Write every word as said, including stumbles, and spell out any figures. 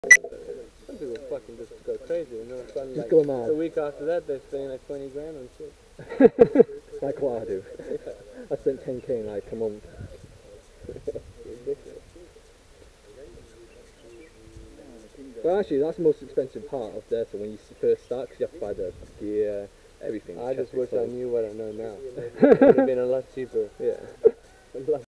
Some people fucking just go crazy, and then spend, Just like, go mad. the week after that they're spending like twenty grand on shit. Like what I do. I spent ten K in like a month. Ridiculous. But actually, that's the most expensive part of Delta when you first start, because you have to buy the gear, everything. I just wish I clothes. knew what I know now. It would have been a lot cheaper. Yeah.